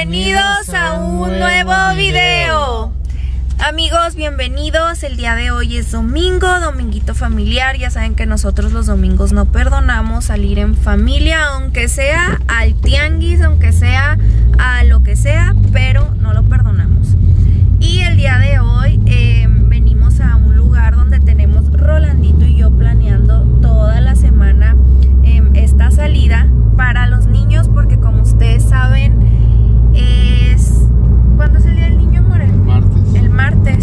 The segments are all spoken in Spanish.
Bienvenidos a un nuevo video. Amigos, bienvenidos. El día de hoy es domingo, dominguito familiar. Ya saben que nosotros los domingos no perdonamos salir en familia, aunque sea al tianguis, aunque sea a lo que sea, pero no lo perdonamos. Y el día de hoy venimos a un lugar donde tenemos Rolandito y yo planeando toda la semana esta salida para los niños, porque como ustedes saben, ¿cuándo es el día del niño, Morel? El martes.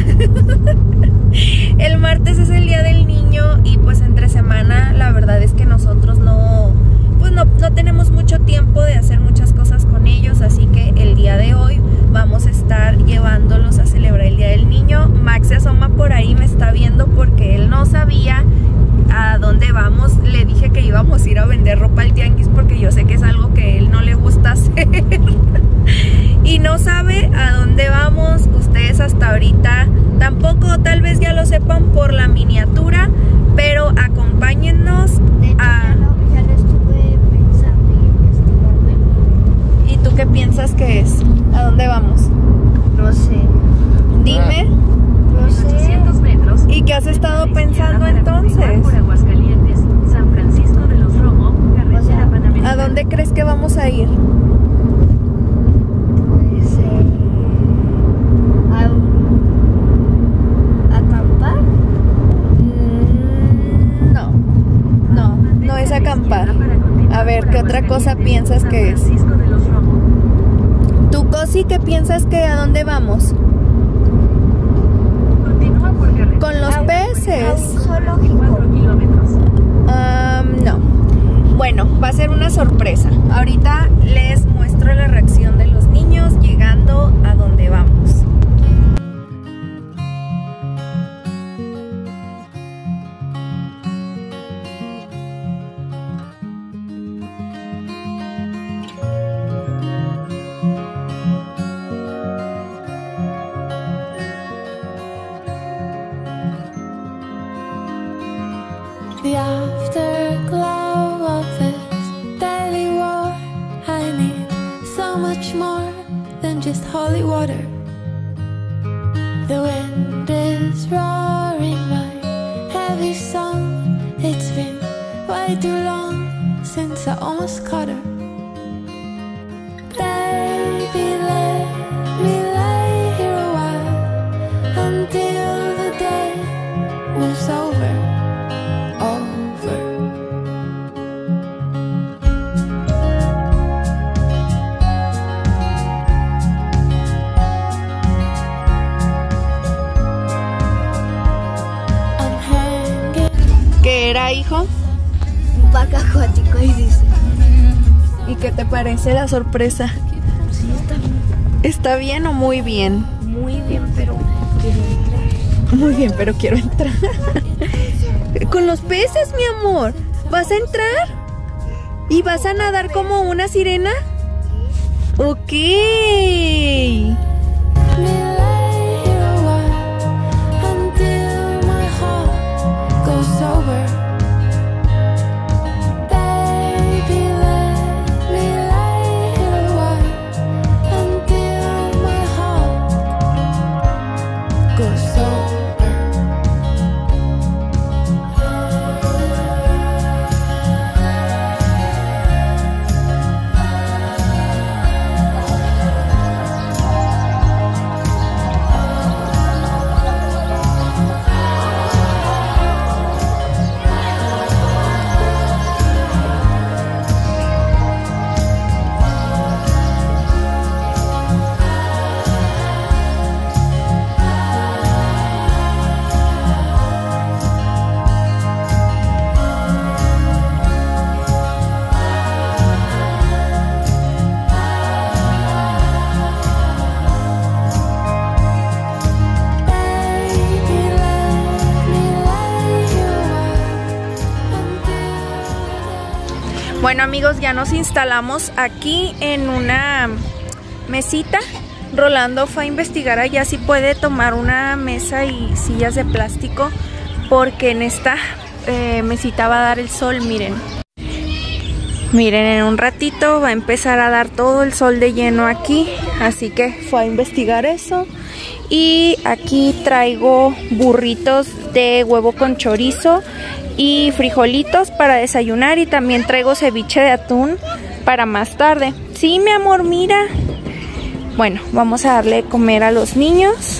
El martes es el día del niño y pues entre semana la verdad es que nosotros no tenemos mucho tiempo de hacer muchas cosas con ellos, así que el día de hoy vamos a estar llevándolos a celebrar el día del niño. Max se asoma por ahí, me está viendo porque él no sabía a dónde vamos. Le dije que íbamos a ir a vender ropa al tianguis porque yo sé que es algo que a él no le gusta hacer y no sabe a dónde vamos. Ustedes hasta ahorita tampoco, tal vez ya lo sepan por la miniatura, pero acompáñennos a... Ya lo estuve pensando y investigando. ¿Y tú qué piensas que es? ¿A dónde vamos? No sé. Dime. No sé. ¿Y qué has estado pensando entonces? ¿A dónde crees que vamos a ir? Puede ser a acampar. No es acampar. A ver, ¿qué otra cosa piensas que es? ¿Tú, Cosi, qué piensas que a dónde vamos? Con los peces. A un zoológico. No. Bueno, va a ser una sorpresa. Ahorita les muestro la reacción de los niños llegando a donde vamos. The afterglow of this deadly war, I need so much more than just holy water. The wind is roaring my heavy song. It's been way too long since I almost caught her. Baby, let me lay here a while until the day moves over. ¿Qué era, hijo? Un parque acuático, ahí dice. ¿Y qué te parece la sorpresa? Sí, ¿Está bien o muy bien? muy bien, pero quiero entrar. Muy bien, pero quiero entrar. Con los peces, mi amor. ¿Vas a entrar? ¿Y vas a nadar como una sirena? Ok. Bueno, amigos, ya nos instalamos aquí en una mesita. Rolando fue a investigar allá si puede tomar una mesa y sillas de plástico, porque en esta mesita va a dar el sol, miren. Miren, en un ratito va a empezar a dar todo el sol de lleno aquí, así que fue a investigar eso. Y aquí traigo burritos de huevo con chorizo y frijolitos para desayunar, y también traigo ceviche de atún para más tarde. Sí, mi amor, mira. Bueno, vamos a darle de comer a los niños.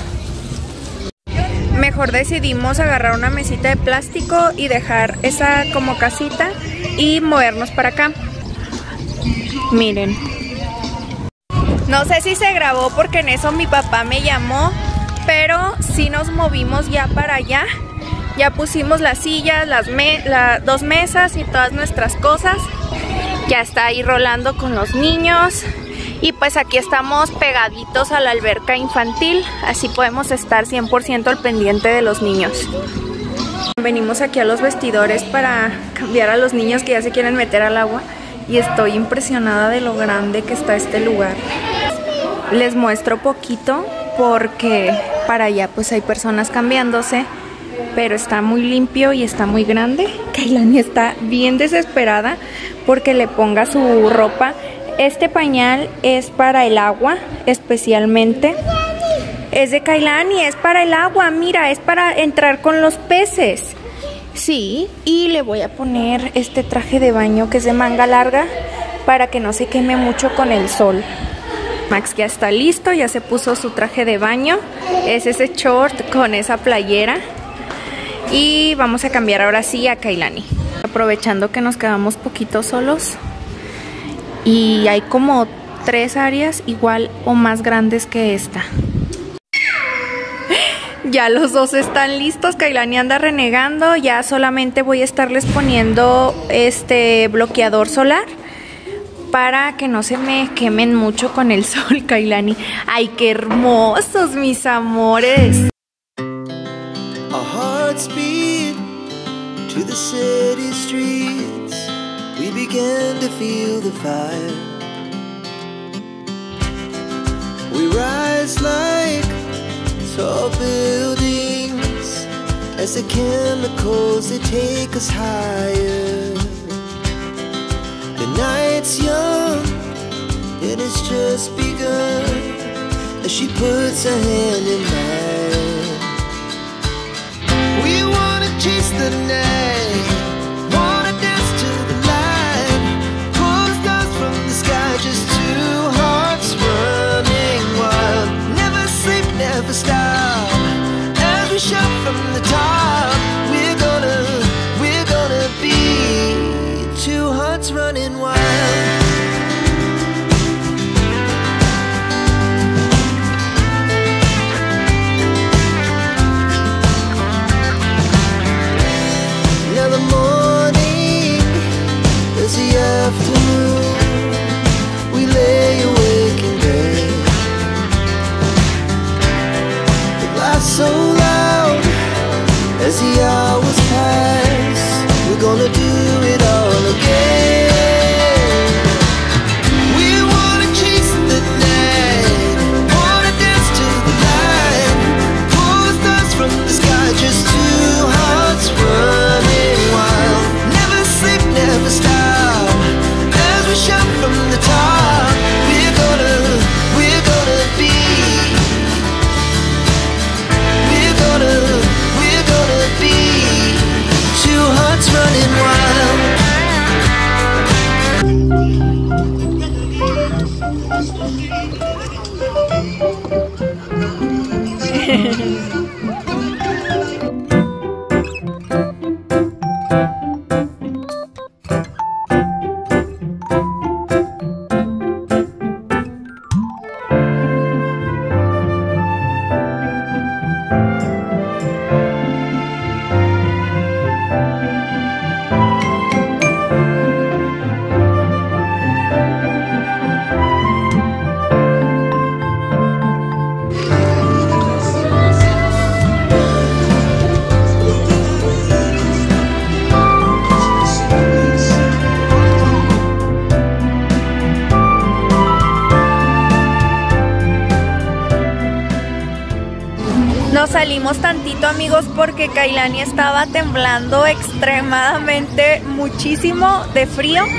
Mejor decidimos agarrar una mesita de plástico y dejar esa como casita y movernos para acá. Miren. No sé si se grabó porque en eso mi papá me llamó, pero sí nos movimos ya para allá. Ya pusimos las sillas, las dos mesas y todas nuestras cosas. Ya está ahí rolando con los niños. Y pues aquí estamos pegaditos a la alberca infantil, así podemos estar 100% al pendiente de los niños. Venimos aquí a los vestidores para cambiar a los niños que ya se quieren meter al agua, y estoy impresionada de lo grande que está este lugar. Les muestro poquito porque para allá pues hay personas cambiándose, pero está muy limpio y está muy grande. Kailani está bien desesperada porque le ponga su ropa. Este pañal es para el agua, especialmente. Es de Kailani, es para el agua, mira, es para entrar con los peces. Sí, y le voy a poner este traje de baño que es de manga larga para que no se queme mucho con el sol. Max ya está listo, ya se puso su traje de baño. Es ese short con esa playera. Y vamos a cambiar ahora sí a Kailani. Aprovechando que nos quedamos poquito solos. Y hay como 3 áreas igual o más grandes que esta. Ya los dos están listos. Kailani anda renegando. Ya solamente voy a estarles poniendo este bloqueador solar para que no se me quemen mucho con el sol. Kailani, ¡ay, qué hermosos, mis amores! Our hearts beat to the city streets. We began to feel the fire. We rise like tall buildings as the chemicals, they take us higher. The night's young and it's just begun as she puts her hand in mine. We wanna chase the night, wanna dance to the light, pull the stars from the sky, just two hearts running wild. Never sleep, never stop, as we shout from the top. We're gonna be two hearts running wild. Afternoon, we lay awake in bed. The laughs so loud as the hours pass. We're gonna do it all again. We wanna chase the night, wanna dance to the light, pull the stars from the sky, just two hearts running wild. Never sleep, never stop, shout from the top. We're gonna be, we're gonna be two hearts running wild. Nos salimos tantito, amigos, porque Kailani estaba temblando extremadamente muchísimo de frío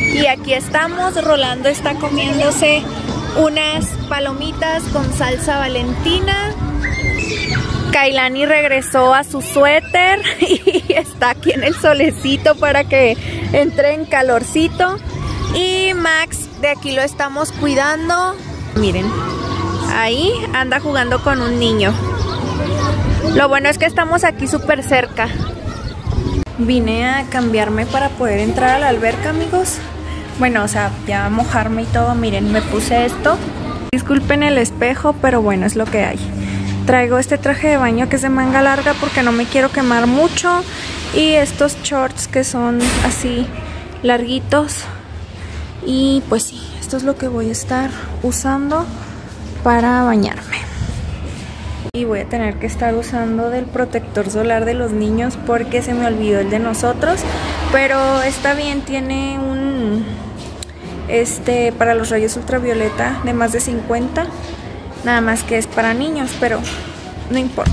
Y aquí estamos, Rolando está comiéndose unas palomitas con salsa Valentina. Kailani regresó a su suéter y está aquí en el solecito para que entre en calorcito. Y Max de aquí lo estamos cuidando. Miren, ahí anda jugando con un niño. Lo bueno es que estamos aquí súper cerca. Vine a cambiarme para poder entrar a la alberca, amigos. Bueno, o sea, ya mojarme y todo. Miren, me puse esto. Disculpen el espejo, pero bueno, es lo que hay. Traigo este traje de baño que es de manga larga porque no me quiero quemar mucho. Y estos shorts que son así larguitos. Y pues sí, esto es lo que voy a estar usando para bañarme. Y voy a tener que estar usando del protector solar de los niños porque se me olvidó el de nosotros. Pero está bien, tiene un... para los rayos ultravioleta de más de 50. Nada más que es para niños, pero no importa.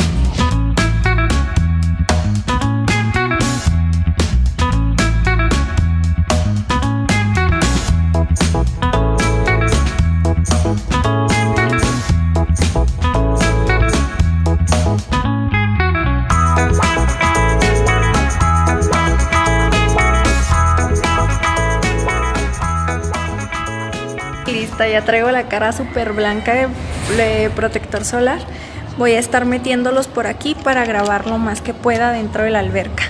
Lista, ya traigo la cara súper blanca de protector solar. Voy a estar metiéndolos por aquí para grabar lo más que pueda dentro de la alberca.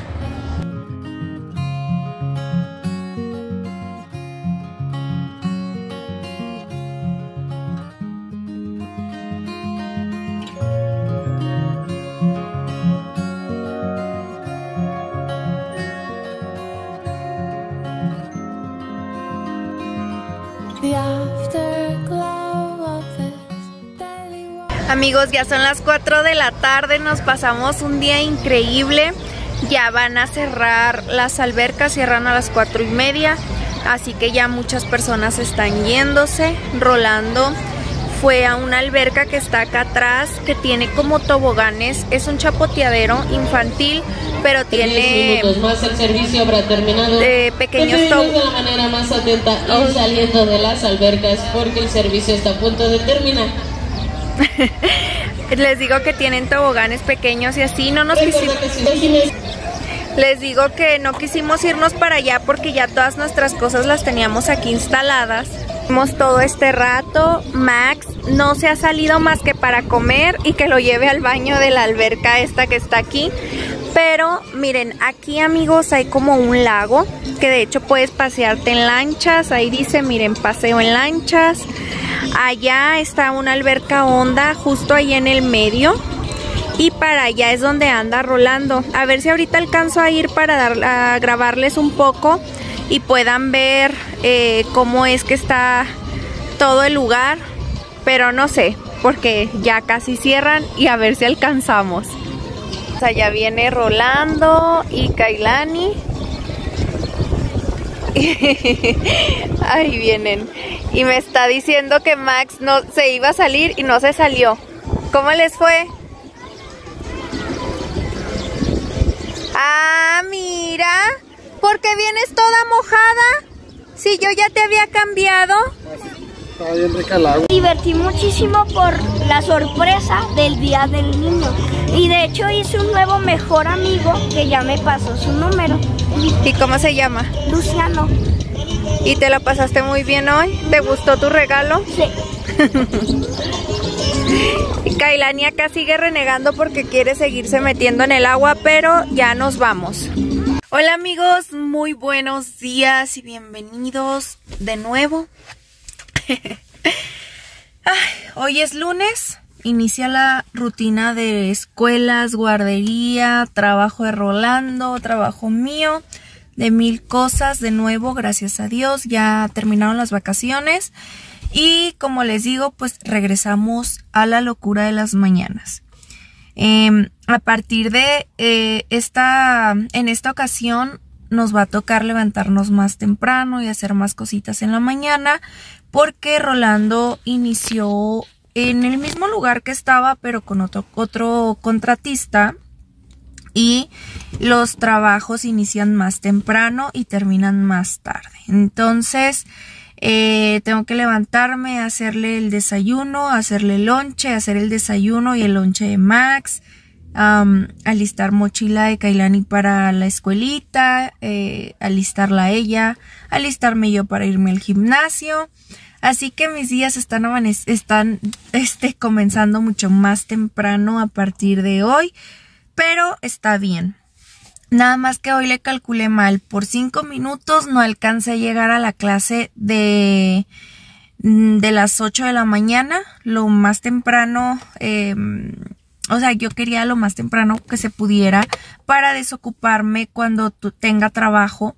Amigos, ya son las 4 de la tarde, nos pasamos un día increíble. Ya van a cerrar las albercas, cierran a las 4:30, así que ya muchas personas están yéndose. Rolando fue a una alberca que está acá atrás, que tiene como toboganes, es un chapoteadero infantil, pero tiene más el servicio habrá terminado. Pequeños toboganes. De la manera más atenta y saliendo de las albercas porque el servicio está a punto de terminar. Les digo que tienen toboganes pequeños y así no nos quisimos. Les digo que no quisimos irnos para allá porque ya todas nuestras cosas las teníamos aquí instaladas. Hemos todo este rato. Max no se ha salido más que para comer y que lo lleve al baño de la alberca esta que está aquí. Pero miren, aquí amigos hay como un lago que de hecho puedes pasearte en lanchas. Ahí dice, miren, paseo en lanchas. Allá está una alberca honda justo ahí en el medio. Y para allá es donde anda Rolando. A ver si ahorita alcanzo a ir para grabarles un poco y puedan ver cómo es que está todo el lugar. Pero no sé, porque ya casi cierran y a ver si alcanzamos. Allá viene Rolando y Kailani. Ahí vienen. Y me está diciendo que Max no se iba a salir y no se salió. ¿Cómo les fue? Ah, mira. ¿Por qué vienes toda mojada? Si yo ya te había cambiado. Estaba bien rica el agua. Me divertí muchísimo por la sorpresa del Día del Niño. Y de hecho hice un nuevo mejor amigo que ya me pasó su número. ¿Y cómo se llama? Luciano. ¿Y te la pasaste muy bien hoy? ¿Te gustó tu regalo? Sí. Kailani acá sigue renegando porque quiere seguirse metiendo en el agua, pero ya nos vamos. Hola amigos, muy buenos días y bienvenidos de nuevo. Hoy es lunes, inicia la rutina de escuelas, guardería, trabajo de Rolando, trabajo mío, de mil cosas de nuevo, gracias a Dios, ya terminaron las vacaciones y como les digo, pues regresamos a la locura de las mañanas. A partir de en esta ocasión nos va a tocar levantarnos más temprano y hacer más cositas en la mañana porque Rolando inició en el mismo lugar que estaba pero con otro contratista y los trabajos inician más temprano y terminan más tarde. Entonces tengo que levantarme, hacerle el desayuno, hacerle el lonche, hacer el desayuno y el lonche de Max, alistar mochila de Kailani para la escuelita, alistarla a ella, alistarme yo para irme al gimnasio. Así que mis días están comenzando mucho más temprano a partir de hoy, pero está bien. Nada más que hoy le calculé mal. Por 5 minutos no alcancé a llegar a la clase de las 8 de la mañana. Lo más temprano, o sea, yo quería lo más temprano que se pudiera para desocuparme cuando tenga trabajo.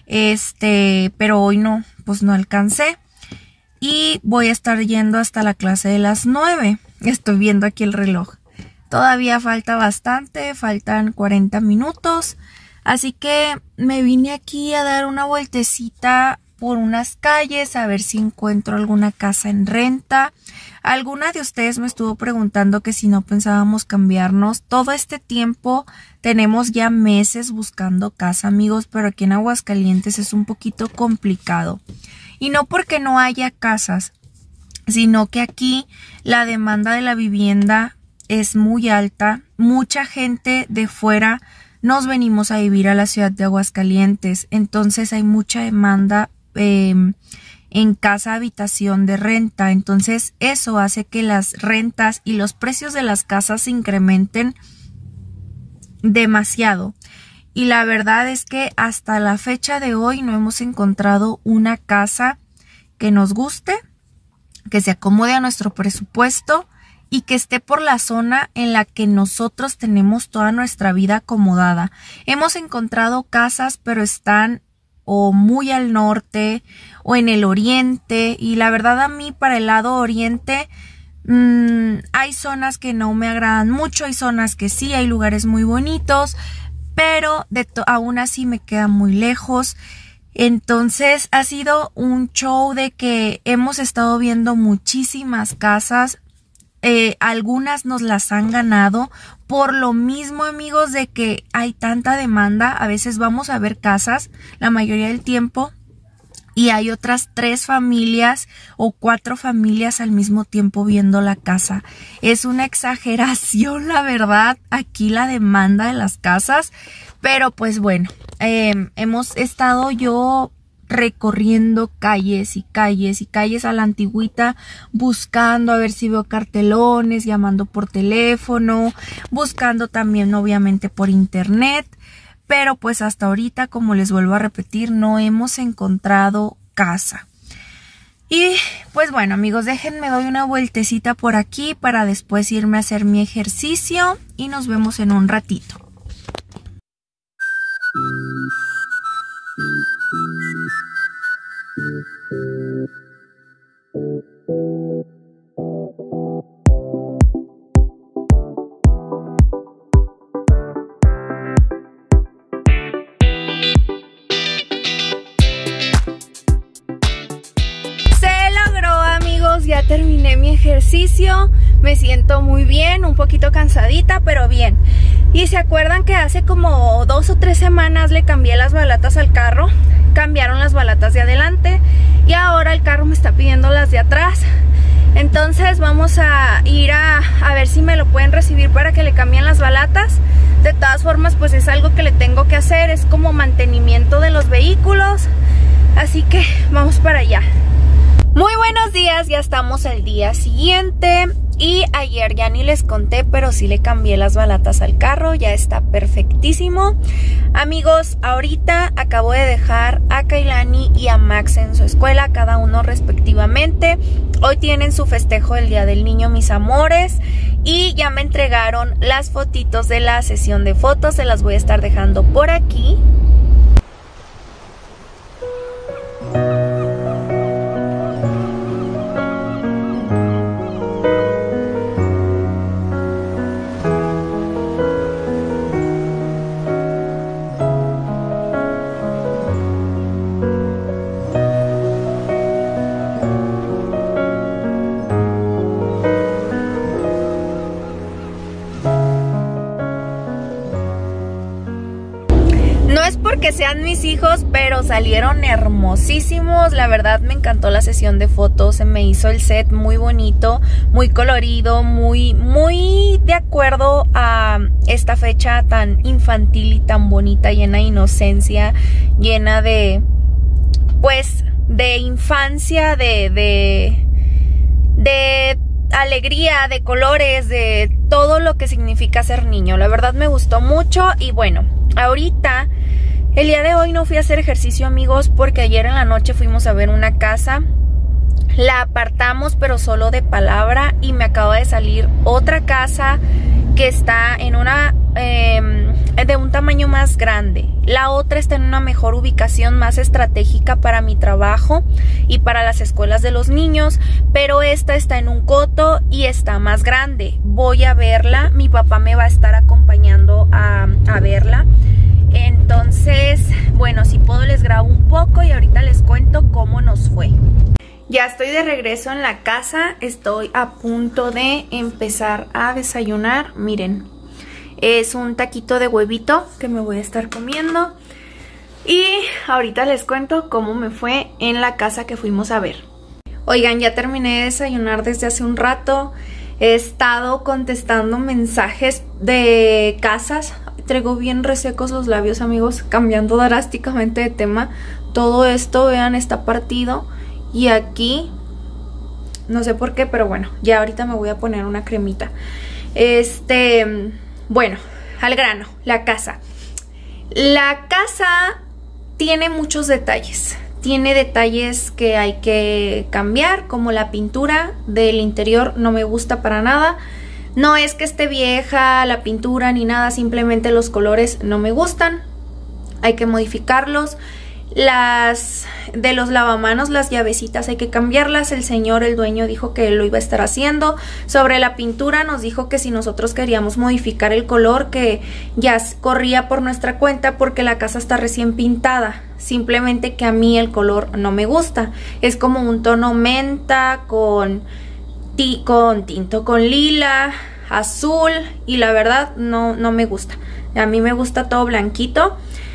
Pero hoy no, pues no alcancé. Y voy a estar yendo hasta la clase de las 9. Estoy viendo aquí el reloj. Todavía falta bastante, faltan 40 minutos, así que me vine aquí a dar una vueltecita por unas calles a ver si encuentro alguna casa en renta. Alguna de ustedes me estuvo preguntando que si no pensábamos cambiarnos. Todo este tiempo tenemos ya meses buscando casa, amigos, pero aquí en Aguascalientes es un poquito complicado. Y no porque no haya casas, sino que aquí la demanda de la vivienda es muy alta. Mucha gente de fuera nos venimos a vivir a la ciudad de Aguascalientes, entonces hay mucha demanda en casa habitación de renta. Entonces eso hace que las rentas y los precios de las casas se incrementen demasiado. Y la verdad es que hasta la fecha de hoy no hemos encontrado una casa que nos guste, que se acomode a nuestro presupuesto y que esté por la zona en la que nosotros tenemos toda nuestra vida acomodada. Hemos encontrado casas, pero están o muy al norte o en el oriente, y la verdad a mí para el lado oriente hay zonas que no me agradan mucho, hay zonas que sí, hay lugares muy bonitos, pero aún así me queda muy lejos. Entonces ha sido un show de que hemos estado viendo muchísimas casas. Algunas nos las han ganado por lo mismo, amigos, de que hay tanta demanda. A veces vamos a ver casas la mayoría del tiempo y hay otras 3 familias o 4 familias al mismo tiempo viendo la casa. Es una exageración, la verdad, aquí la demanda de las casas, pero pues bueno, hemos estado yo recorriendo calles y calles y calles a la antigüita, buscando a ver si veo cartelones, llamando por teléfono, buscando también obviamente por internet, pero pues hasta ahorita, como les vuelvo a repetir, no hemos encontrado casa. Y pues bueno, amigos, déjenme doy una vueltecita por aquí para después irme a hacer mi ejercicio y nos vemos en un ratito. Ya terminé mi ejercicio, me siento muy bien, un poquito cansadita, pero bien. Y se acuerdan que hace como 2 o 3 semanas le cambié las balatas al carro, cambiaron las balatas de adelante y ahora el carro me está pidiendo las de atrás. Entonces vamos a ir a ver si me lo pueden recibir para que le cambien las balatas. De todas formas, pues es algo que le tengo que hacer, es como mantenimiento de los vehículos, así que vamos para allá. Muy buenos días, ya estamos al día siguiente y ayer ya ni les conté, pero sí le cambié las balatas al carro, ya está perfectísimo. Amigos, ahorita acabo de dejar a Kailani y a Max en su escuela, cada uno respectivamente. Hoy tienen su festejo del Día del Niño, mis amores, y ya me entregaron las fotitos de la sesión de fotos, se las voy a estar dejando por aquí. dirían mis hijos, pero salieron hermosísimos. La verdad me encantó la sesión de fotos, se me hizo el set muy bonito, muy colorido, muy de acuerdo a esta fecha tan infantil y tan bonita, llena de inocencia, llena de, pues, de infancia, de alegría, de colores, de todo lo que significa ser niño. La verdad me gustó mucho. Y bueno, ahorita, el día de hoy no fui a hacer ejercicio, amigos, porque ayer en la noche fuimos a ver una casa. La apartamos, pero solo de palabra, y me acaba de salir otra casa que está en una de un tamaño más grande. La otra está en una mejor ubicación, más estratégica para mi trabajo y para las escuelas de los niños, pero esta está en un coto y está más grande. Voy a verla, mi papá me va a estar acompañando a verla. Entonces, bueno, si puedo les grabo un poco y ahorita les cuento cómo nos fue. Ya estoy de regreso en la casa, estoy a punto de empezar a desayunar. Miren, es un taquito de huevito que me voy a estar comiendo. Y ahorita les cuento cómo me fue en la casa que fuimos a ver. Oigan, ya terminé de desayunar desde hace un rato. He estado contestando mensajes de casas. Traigo bien resecos los labios, amigos, cambiando drásticamente de tema. Todo esto, vean, está partido. Y aquí, no sé por qué, pero bueno, ya ahorita me voy a poner una cremita. Bueno, al grano, la casa. La casa tiene muchos detalles. Tiene detalles que hay que cambiar, como la pintura del interior no me gusta para nada. No es que esté vieja la pintura ni nada, simplemente los colores no me gustan. Hay que modificarlos. Las de los lavamanos, las llavecitas hay que cambiarlas. El señor, el dueño, dijo que lo iba a estar haciendo. Sobre la pintura nos dijo que si nosotros queríamos modificar el color, que ya corría por nuestra cuenta, porque la casa está recién pintada. Simplemente que a mí el color no me gusta. Es como un tono menta con tinto, con lila, azul, y la verdad no me gusta. A mí me gusta todo blanquito.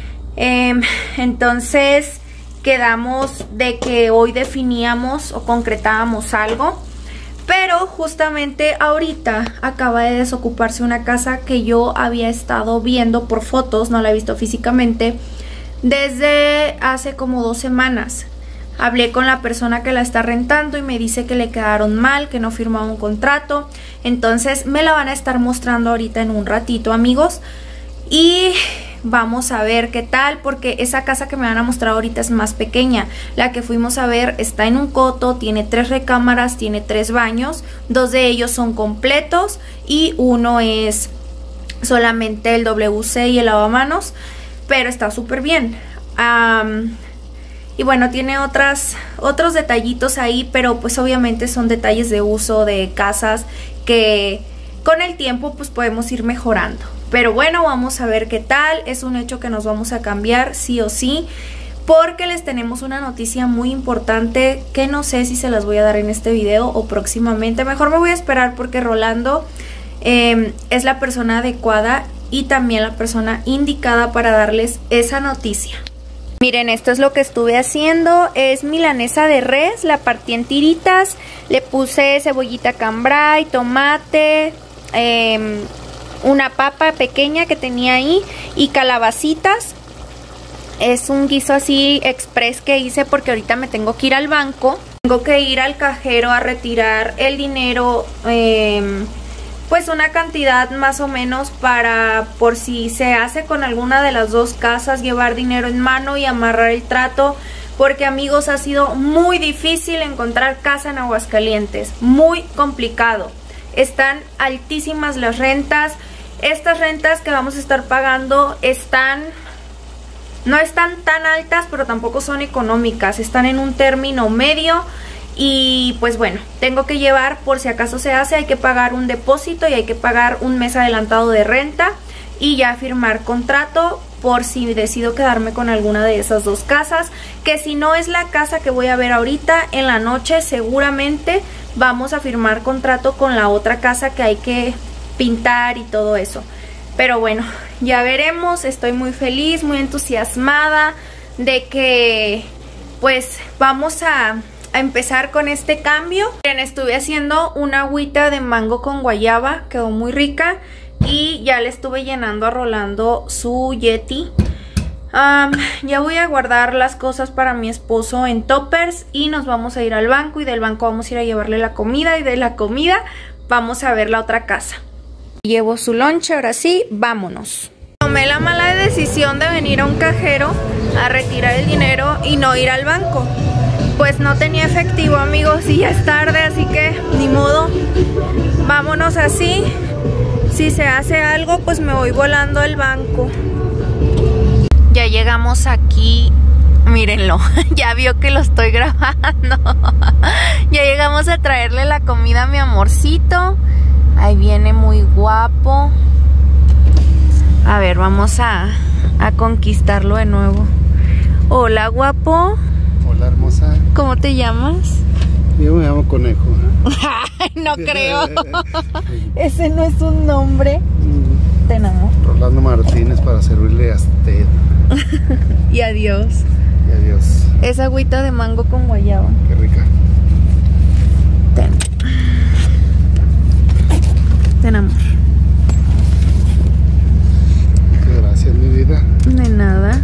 Entonces quedamos de que hoy definíamos o concretábamos algo, pero justamente ahorita acaba de desocuparse una casa que yo había estado viendo por fotos, no la he visto físicamente desde hace como 2 semanas. Hablé con la persona que la está rentando y me dice que le quedaron mal, que no firmaba un contrato. Entonces me la van a estar mostrando ahorita en un ratito, amigos, y vamos a ver qué tal, porque esa casa que me van a mostrar ahorita es más pequeña. La que fuimos a ver está en un coto, tiene 3 recámaras, tiene 3 baños, 2 de ellos son completos y uno es solamente el WC y el lavamanos, pero está súper bien. Y bueno, tiene otros detallitos ahí, pero pues obviamente son detalles de uso de casas que con el tiempo pues podemos ir mejorando. Pero bueno, vamos a ver qué tal. Es un hecho que nos vamos a cambiar sí o sí, porque les tenemos una noticia muy importante que no sé si se las voy a dar en este video o próximamente. Mejor me voy a esperar porque Rolando es la persona adecuada y también la persona indicada para darles esa noticia. Miren, esto es lo que estuve haciendo. Es milanesa de res, la partí en tiritas, le puse cebollita cambray, tomate, una papa pequeña que tenía ahí y calabacitas. Es un guiso así express que hice porque ahorita me tengo que ir al banco. Tengo que ir al cajero a retirar el dinero, pues una cantidad más o menos para, por si se hace con alguna de las 2 casas, llevar dinero en mano y amarrar el trato. Porque, amigos, ha sido muy difícil encontrar casa en Aguascalientes, muy complicado. Están altísimas las rentas. Estas rentas que vamos a estar pagando no están tan altas, pero tampoco son económicas. Están en un término medio. Y pues bueno, tengo que llevar, por si acaso se hace, hay que pagar un depósito y hay que pagar un mes adelantado de renta. Y ya firmar contrato por si decido quedarme con alguna de esas 2 casas. Que si no es la casa que voy a ver ahorita, en la noche seguramente vamos a firmar contrato con la otra casa que hay que pintar y todo eso. Pero bueno, ya veremos. Estoy muy feliz, muy entusiasmada de que pues vamos a empezar con este cambio. Bien, estuve haciendo una agüita de mango con guayaba, quedó muy rica. Y ya le estuve llenando a Rolando su Yeti. Ya voy a guardar las cosas para mi esposo en toppers y nos vamos a ir al banco, y del banco vamos a ir a llevarle la comida, y de la comida vamos a ver la otra casa. Llevo su lonche, ahora sí, vámonos. Tomé la mala decisión de venir a un cajero a retirar el dinero y no ir al banco. Pues no tenía efectivo, amigos, y ya es tarde, así que ni modo. Vámonos así. Si se hace algo, pues me voy volando al banco. Ya llegamos aquí. Mírenlo, ya vio que lo estoy grabando. Ya llegamos a traerle la comida a mi amorcito. Ahí viene muy guapo. A ver, vamos a conquistarlo de nuevo. Hola, guapo. Hola, hermosa. ¿Cómo te llamas? Yo me llamo Conejo. Ay, no creo. Ese no es un nombre. Te enamoro. Rolando Martínez, para servirle a usted. Y adiós. Y adiós. Es agüita de mango con guayaba. Qué rica. Te enamoro. Muchas gracias, mi vida. De nada.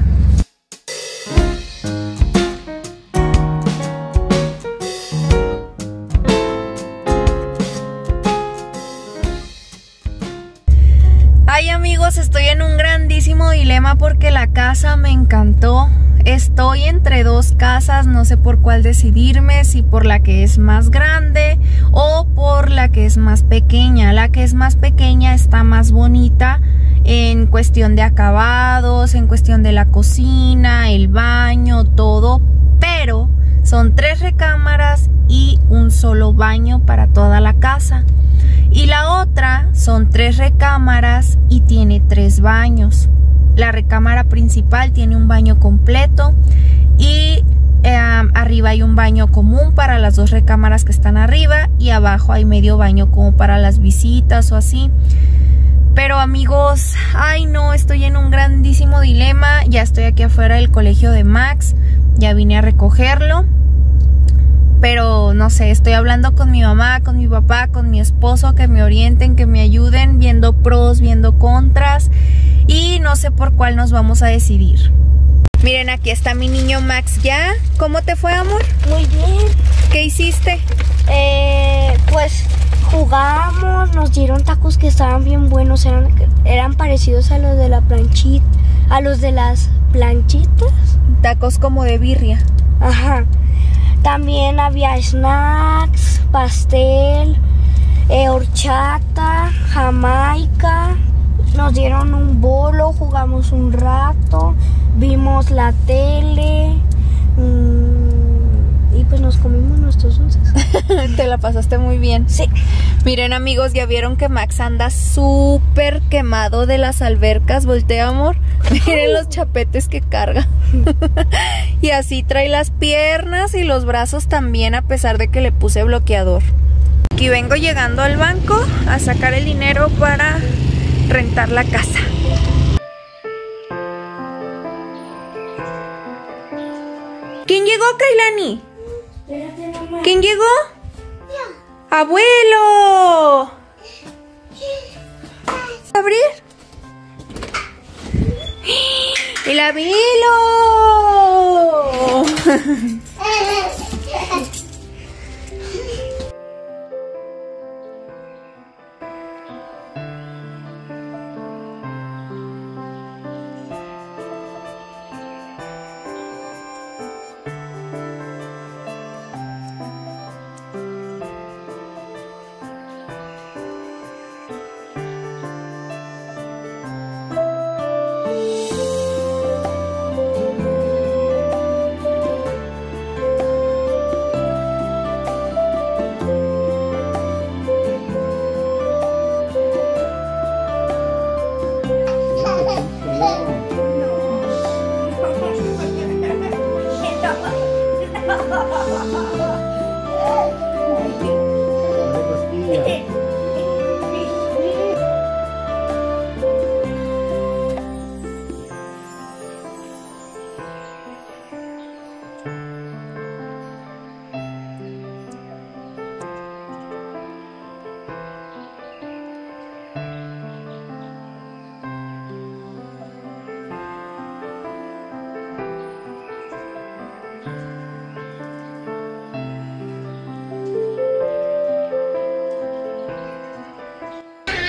Ay, amigos, estoy en un grandísimo dilema porque la casa me encantó. Estoy entre dos casas, no sé por cuál decidirme, si por la que es más grande o por la que es más pequeña. La que es más pequeña está más bonita en cuestión de acabados, en cuestión de la cocina, el baño, todo, pero son 3 recámaras y un solo baño para toda la casa. Y la otra son 3 recámaras y tiene 3 baños. La recámara principal tiene un baño completo y arriba hay un baño común para las 2 recámaras que están arriba, y abajo hay medio baño como para las visitas o así. Pero amigos, ay no, estoy en un grandísimo dilema. Ya estoy aquí afuera del colegio de Max, ya vine a recogerlo. Pero no sé, estoy hablando con mi mamá, con mi papá, con mi esposo, que me orienten, que me ayuden, viendo pros, viendo contras, y no sé por cuál nos vamos a decidir. Miren, aquí está mi niño Max ya. ¿Cómo te fue, amor? Muy bien. ¿Qué hiciste? Pues jugamos, nos dieron tacos que estaban bien buenos, eran parecidos a los de la planchita, a los de las planchitas. Tacos como de birria. Ajá. También había snacks, pastel, horchata, jamaica. Nos dieron un bolo, jugamos un rato, vimos la tele y pues nos comimos nuestros dulces. Te la pasaste muy bien. Sí. Miren, amigos, ya vieron que Max anda súper quemado de las albercas. Voltea, amor. Miren los chapetes que carga. Y así trae las piernas y los brazos también, a pesar de que le puse bloqueador. Aquí vengo llegando al banco a sacar el dinero para rentar la casa. ¿Quién llegó, Kailani? ¿Quién llegó? ¡Abuelo! ¿Abrir? ¡El abuelo!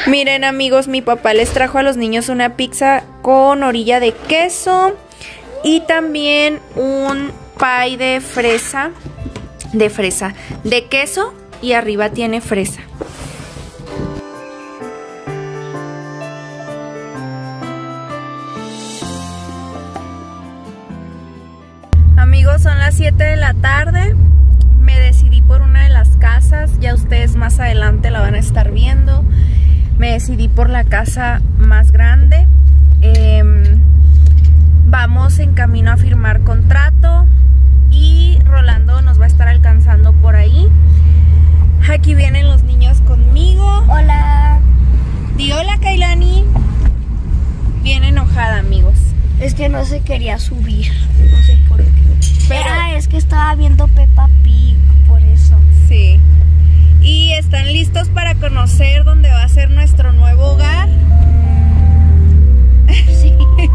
Miren amigos, mi papá les trajo a los niños una pizza con orilla de queso y también un pie de queso y arriba tiene fresa. Amigos, son las 7 de la tarde. Me decidí por una de las casas, ya ustedes más adelante la van a estar viendo. Me decidí por la casa más grande. Vamos en camino a firmar contrato y Rolando nos va a estar alcanzando por ahí. Aquí vienen los niños conmigo. Hola. Di hola, Kailani. Bien enojada, amigos. Es que no se quería subir, no sé por qué. Pero es que estaba viendo Peppa Pig, por eso. sí. ¿Y están listos para conocer dónde va a ser nuestro nuevo hogar? Sí.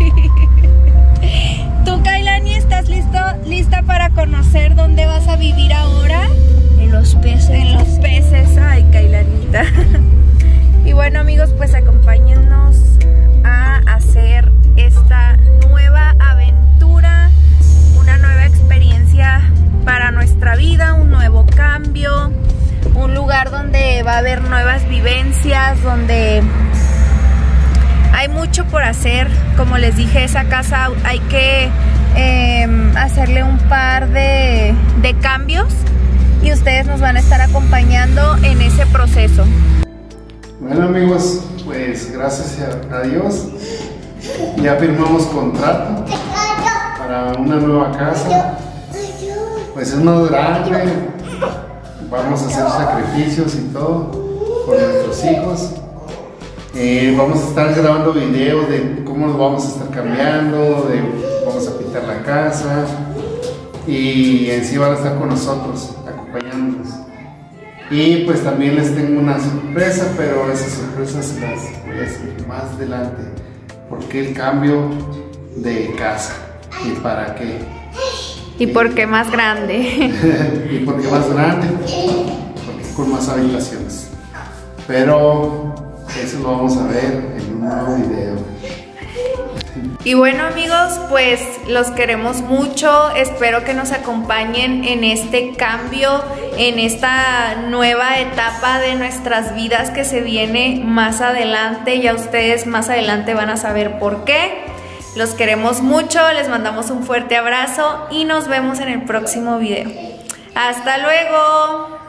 ¿Tú, Kailani, estás lista para conocer dónde vas a vivir ahora? En los peces. En los peces. Ay, Kailanita. Y bueno, amigos, pues acompáñennos a hacer esta nueva aventura, una nueva experiencia para nuestra vida, un nuevo cambio, un lugar donde va a haber nuevas vivencias, donde hay mucho por hacer. Como les dije, esa casa hay que hacerle un par de cambios y ustedes nos van a estar acompañando en ese proceso. Bueno amigos, pues gracias a Dios ya firmamos contrato para una nueva casa. Pues es más grande, vamos a hacer sacrificios y todo por nuestros hijos. Vamos a estar grabando videos de cómo nos vamos a estar cambiando, vamos a pintar la casa y en sí van a estar con nosotros, acompañándonos. Y pues también les tengo una sorpresa, pero esas sorpresas las voy a decir más adelante. ¿Por qué el cambio de casa? ¿Y para qué? ¿Y por qué más grande? ¿Y por qué más grande? Porque con más habitaciones. Pero eso lo vamos a ver en un nuevo video. Y bueno amigos, pues los queremos mucho, espero que nos acompañen en este cambio, en esta nueva etapa de nuestras vidas que se viene más adelante. Ya ustedes más adelante van a saber por qué. Los queremos mucho, les mandamos un fuerte abrazo y nos vemos en el próximo video. ¡Hasta luego!